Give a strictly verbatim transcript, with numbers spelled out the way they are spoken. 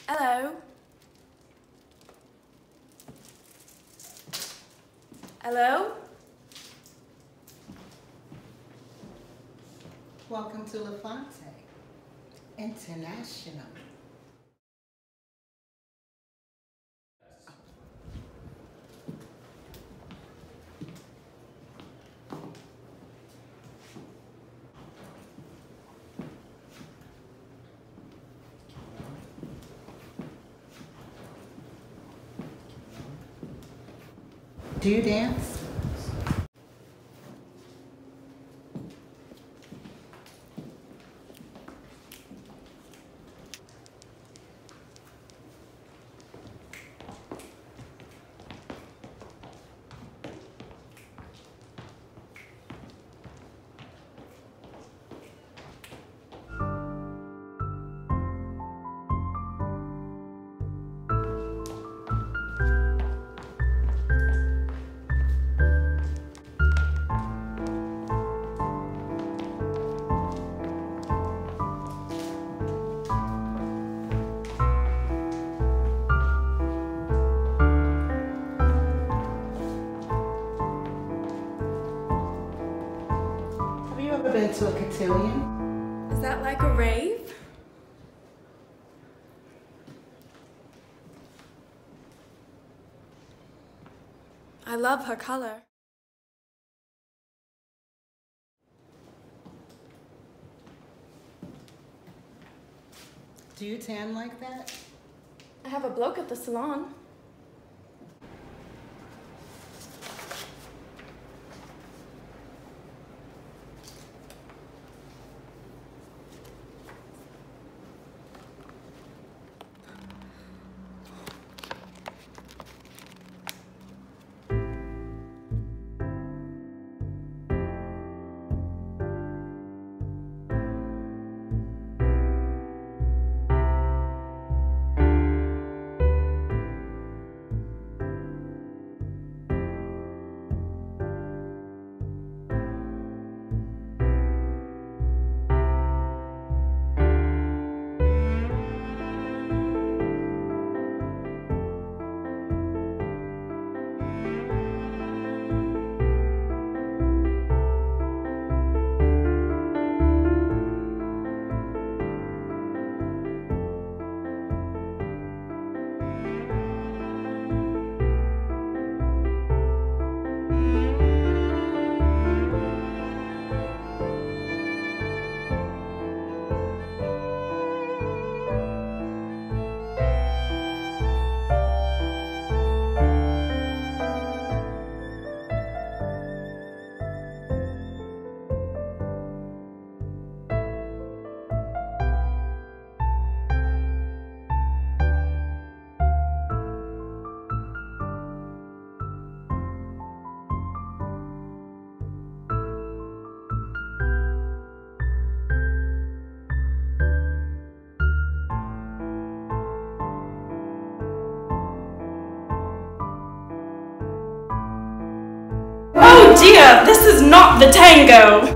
Hello? Hello? Welcome to LaFonte International. Do you dance? Ever been to a cotillion? Is that like a rave? I love her color. Do you tan like that? I have a bloke at the salon. Oh dear, this is not the tango!